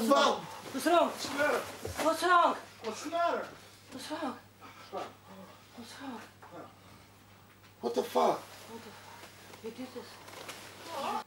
the fuck? What's wrong? What's the matter? What's wrong? What's the matter? What's wrong? What's wrong? What the fuck? What the fuck? You did this.